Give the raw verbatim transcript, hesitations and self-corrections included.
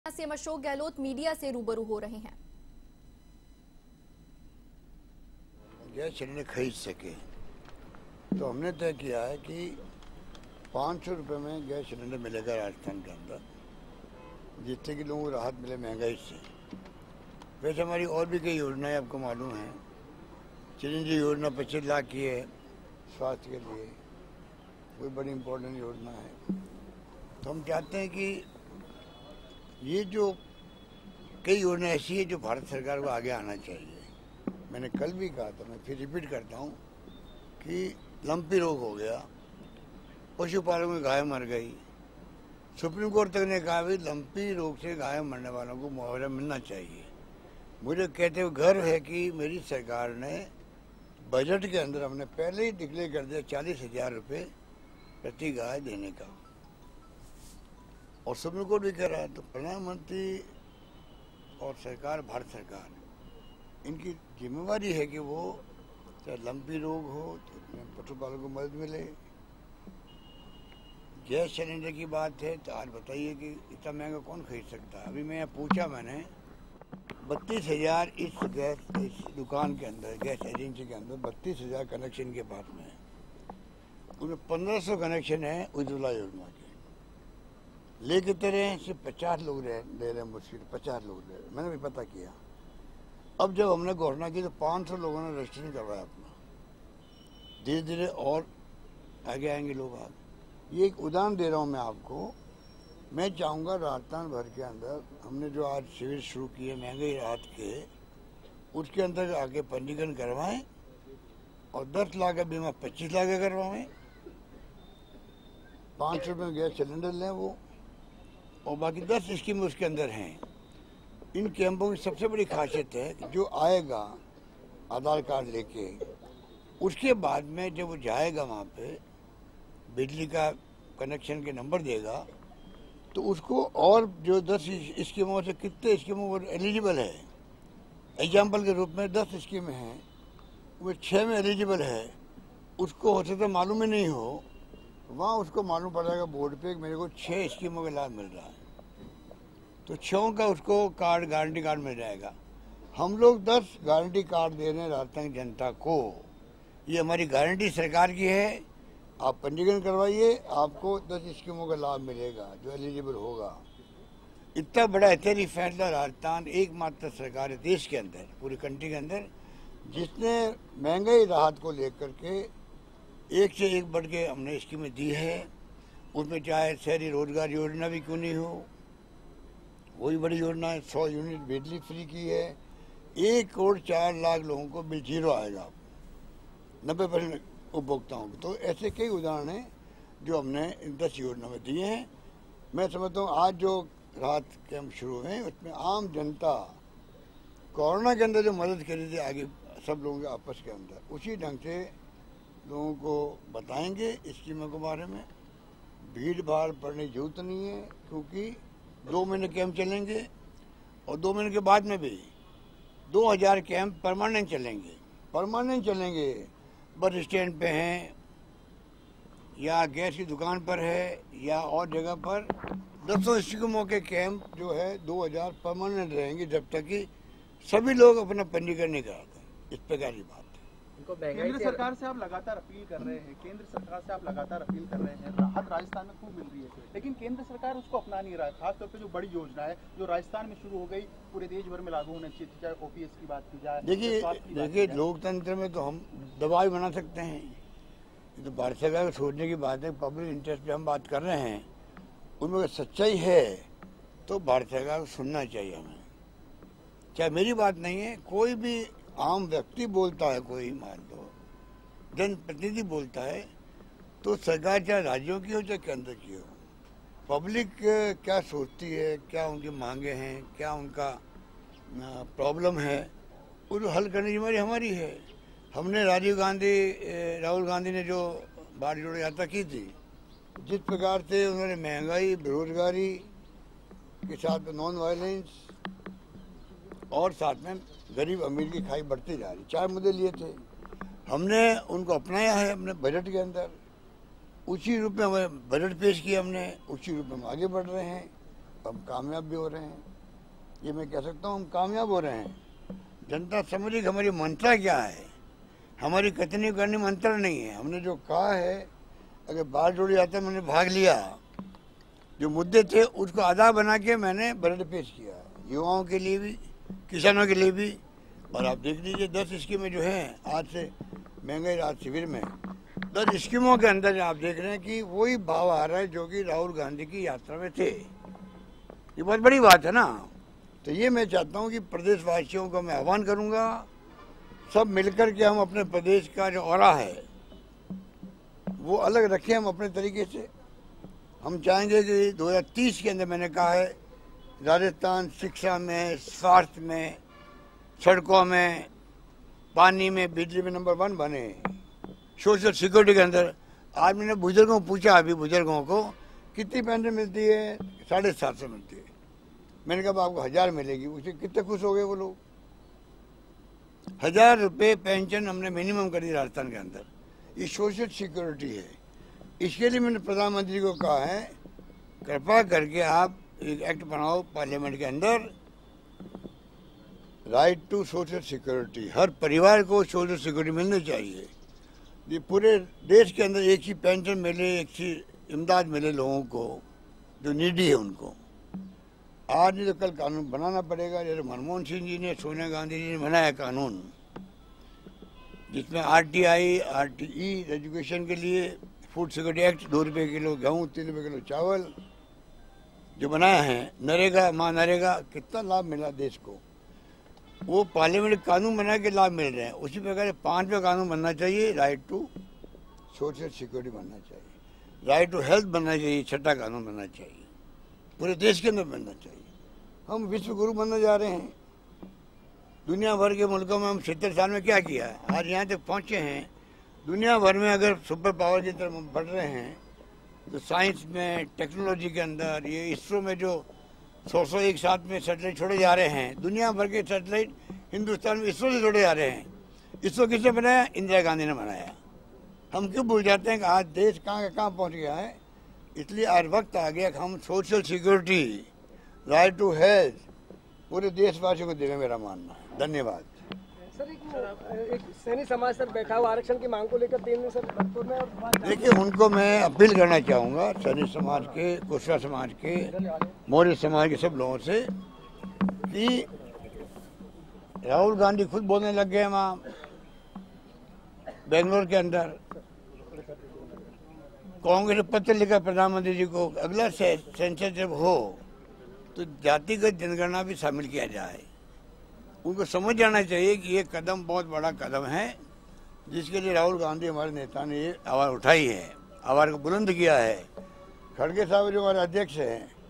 CM Ashok Gehlot media से रूबरू हो रहे हैं। गैस सिलेंडर खरीद सके तो हमने तय किया है कि पाँच सौ रुपये में गैस सिलेंडर मिलेगा राजस्थान के अंदर, जिससे कि लोगों को राहत मिले महंगाई से। वैसे हमारी और भी कई योजनाएं आपको मालूम हैं। चिरंजीवी योजना पच्चीस लाख की है स्वास्थ्य के लिए, कोई बड़ी इम्पोर्टेंट योजना है। तो हम चाहते हैं कि ये जो कई योजना ऐसी है जो भारत सरकार को आगे आना चाहिए। मैंने कल भी कहा था, मैं फिर रिपीट करता हूँ कि लंपी रोग हो गया, पशुपालकों की गाय मर गई। सुप्रीम कोर्ट तक ने कहा भी लंपी रोग से गाय मरने वालों को मुआवजा मिलना चाहिए। मुझे कहते हुए गर्व है कि मेरी सरकार ने बजट के अंदर हमने पहले ही डिक्लेयर कर दिया चालीस हजार रुपये प्रति गाय देने का, और सुप्रीम कोर्ट भी कह रहा है। तो प्रधानमंत्री और सरकार, भारत सरकार, इनकी जिम्मेवारी है कि वो चाहे लंपी रोग हो तो उसमें पशुपालकों को मदद मिले। गैस सिलेंडर की बात है तो आज बताइए कि इतना महंगा कौन खरीद सकता है। अभी मैं पूछा, मैंने बत्तीस हजार इस गैस इस दुकान के अंदर, गैस एजेंसी के अंदर बत्तीस हजार कनेक्शन के पास में है, उनमें पंद्रह सौ कनेक्शन है उज्ज्वला योजना के। लेके तरह सिर्फ पचास लोग रह ले रहे हैं, मुश्किल पचास लोग ले रहे। मैंने भी पता किया। अब जब हमने घोषणा की तो पाँच सौ लोगों ने रजिस्ट्रेशन करवाया अपना। धीरे धीरे और आगे आएंगे लोग आगे। ये एक उदाहरण दे रहा हूँ मैं आपको। मैं चाहूँगा राजस्थान भर के अंदर हमने जो आज शिविर शुरू किए महंगाई राहत के, उसके अंदर आगे पंजीकरण करवाएं और दस लाख का बीमा पच्चीस लाख का करवाएं। पाँच सौ रुपये में गैस सिलेंडर लें वो, और बाकी दस स्कीम उसके अंदर हैं। इन कैंपों की सबसे बड़ी खासियत है कि जो आएगा आधार कार्ड लेके, उसके बाद में जब वो जाएगा वहाँ पे बिजली का कनेक्शन के नंबर देगा, तो उसको और जो दस स्कीमों से कितने स्कीमों पर एलिजिबल है, एग्जाम्पल के रूप में दस स्कीमें हैं, वो छः में एलिजिबल है, उसको हो सकता मालूम ही नहीं हो, वहाँ उसको मालूम पड़ जाएगा बोर्ड पे कि मेरे को छः स्कीमों का लाभ मिल रहा है, तो छः का उसको कार्ड, गारंटी कार्ड मिल जाएगा। हम लोग दस गारंटी कार्ड दे रहे हैं राजस्थान की जनता को। ये हमारी गारंटी सरकार की है। आप पंजीकरण करवाइए, आपको दस स्कीमों का लाभ मिलेगा जो एलिजिबल होगा। इतना बड़ा ऐतिहासिक फैसला राजस्थान एकमात्र सरकार है देश के अंदर, पूरी कंट्री के अंदर, जिसने महंगाई राहत को लेकर के एक से एक बढ़ के हमने स्कीमें दी है। उसमें चाहे शहरी रोजगार योजना भी क्यों नहीं हो, वही बड़ी योजना है। सौ यूनिट बिजली फ्री की है, एक करोड़ चार लाख लोगों को बिल जीरो आएगा, नब्बे परसेंट उपभोक्ताओं को। तो ऐसे कई उदाहरण हैं जो हमने इन दस योजना में दिए हैं। मैं समझता हूँ आज जो राहत कैंप शुरू हुए हैं उसमें आम जनता कोरोना के अंदर जो मदद करी थी आगे सब लोगों के आपस के अंदर, उसी ढंग से लोगों को बताएंगे स्कीमों के बारे में। भीड़ भाड़ पड़ने की जरूरत नहीं है, क्योंकि दो महीने कैंप चलेंगे और दो महीने के बाद में भी दो हजार कैंप परमानेंट चलेंगे परमानेंट चलेंगे बस स्टैंड पे हैं या गैस की दुकान पर है या और जगह पर। दसों स्कीमों के कैंप जो है दो हजार परमानेंट रहेंगे जब तक कि सभी लोग अपना पंजीकरण नहीं कराते। इस प्रकार की बात है। केंद्र सरकार से आप लगातार अपील कर रहे हैं केंद्र सरकार से आप लगातार अपील कर रहे हैं राहत राजस्थान में खूब मिल रही है, लेकिन केंद्र सरकार उसको अपना नहीं रहा है। खासतौर पे जो बड़ी योजना है जो राजस्थान में शुरू हो गई, पूरे देश भर में लागू होना चाहिए, चाहे ओपीएस की बात की जाए। देखिए देखिए लोकतंत्र में तो हम दबाव बना सकते हैं, ये तो भारत सरकार को सोचने की बात है। पब्लिक इंटरेस्ट पे हम बात कर रहे हैं, उनमें अगर सच्चाई है तो भारत सरकार को सुनना चाहिए हमें। चाहे मेरी बात नहीं है, कोई भी आम व्यक्ति बोलता है, कोई मान लो जनप्रतिनिधि बोलता है, तो सरकार चाहे राज्यों की हो चाहे केंद्र की हो, पब्लिक क्या सोचती है, क्या उनकी मांगे हैं, क्या उनका प्रॉब्लम है, उसको हल करने की जिम्मेदारी हमारी है। हमने राजीव गांधी राहुल गांधी ने जो बाढ़ जोड़ो यात्रा की थी, जिस प्रकार से उन्होंने महंगाई, बेरोजगारी के साथ नॉन वायलेंस और साथ में गरीब अमीर की खाई बढ़ती जा रही, चार मुद्दे लिए थे, हमने उनको अपनाया है अपने बजट के अंदर। उसी रूप में हमें बजट पेश किया हमने, उसी रूप में हम आगे बढ़ रहे हैं। हम कामयाब भी हो रहे हैं, ये मैं कह सकता हूँ, हम कामयाब हो रहे हैं। जनता समझ रही हमारी मंत्रा क्या है, हमारी कथनी करनी मंत्र नहीं है। हमने जो कहा है, अगर बाल जोड़ी आता मैंने भाग लिया, जो मुद्दे थे उसको आधा बना के मैंने बजट पेश किया, युवाओं के लिए भी, किसानों के लिए भी। और आप देख लीजिए दस स्कीमें जो हैं, आज से महंगाई राहत शिविर में दस स्कीमों के अंदर आप देख रहे हैं कि वही भाव आ रहा है जो कि राहुल गांधी की यात्रा में थे। ये बहुत बड़ी बात है ना। तो ये मैं चाहता हूँ कि प्रदेशवासियों को मैं आह्वान करूँगा, सब मिलकर के हम अपने प्रदेश का जो औरा है वो अलग रखें हम अपने तरीके से। हम चाहेंगे कि दो हज़ार तीस के अंदर, मैंने कहा है, राजस्थान शिक्षा में, स्वास्थ्य में, सड़कों में, पानी में, बिजली में नंबर वन बने। सोशल सिक्योरिटी के अंदर आज मैंने बुजुर्गों को पूछा, अभी बुजुर्गों को कितनी पेंशन मिलती है, साढ़े सात सौ मिलती है। मैंने कहा आपको हजार मिलेगी, उससे कितने खुश हो गए वो लोग। हजार रुपये पेंशन हमने मिनिमम कर दी राजस्थान के अंदर। ये सोशल सिक्योरिटी है। इसके लिए मैंने प्रधानमंत्री को कहा है, कृपा करके आप एक एक्ट बनाओ पार्लियामेंट के अंदर, राइट टू सोशल सिक्योरिटी। हर परिवार को सोशल सिक्योरिटी मिलनी चाहिए। ये पूरे देश के अंदर एक ही पेंशन मिले, एक ही इमदाद मिले लोगों को जो नीडी है उनको। आज नहीं तो कल कानून बनाना पड़ेगा। जैसे मनमोहन सिंह जी ने, सोनिया गांधी जी ने बनाया कानून, जिसमें आरटीआई, आरटीई एजुकेशन के लिए, फूड सिक्योरिटी एक्ट, दो रुपये किलो गेहूँ, तीन रुपये किलो चावल जो बनाया है, नरेगा, माँ नरेगा, कितना लाभ मिला देश को। वो पार्लियामेंट कानून बना के लाभ मिल रहे हैं। उसी प्रकार पांचवा कानून बनना चाहिए, राइट टू सोशल सिक्योरिटी बनना चाहिए, राइट टू हेल्थ बनना चाहिए, छठा कानून बनना चाहिए, पूरे देश के अंदर बनना चाहिए। हम विश्व गुरु बनने जा रहे हैं। दुनिया भर के मुल्कों में हम सत्तर साल में क्या किया है, आज यहाँ तक पहुँचे हैं। दुनिया भर में अगर सुपर पावर की तरफ बढ़ रहे हैं तो साइंस में, टेक्नोलॉजी के अंदर, ये इसरो में जो सौ सौ एक साथ में सैटेलाइट छोड़े जा रहे हैं, दुनिया भर के सैटेलाइट हिंदुस्तान में इसरो से छोड़े जा रहे हैं। इसरो किसने बनाया? इंदिरा गांधी ने बनाया। हम क्यों भूल जाते हैं कि आज देश कहाँ कहाँ पहुँच गया है। इसलिए आज वक्त आ गया कि हम social security, right to health पूरे देशवासियों को देगा, मेरा मानना है। धन्यवाद। सर, एक, एक सैनी समाज सर बैठा हुआ आरक्षण की मांग को लेकर तीन सर भरतपुर में। देखिए, उनको मैं अपील करना चाहूँगा, सैनी समाज के, कुशवा समाज के, मौर्य समाज के सब लोगों से, कि राहुल गांधी खुद बोलने लग गए वहाँ बेंगलोर के अंदर। कांग्रेस ने पत्र लिखा प्रधानमंत्री जी को, अगला सेंसस जब हो तो जातिगत जनगणना भी शामिल किया जाए। उनको समझ जाना चाहिए कि ये कदम बहुत बड़ा कदम है, जिसके लिए राहुल गांधी हमारे नेता ने ये आवाज़ उठाई है, आवाज़ को बुलंद किया है। खड़गे साहब जो हमारे अध्यक्ष हैं,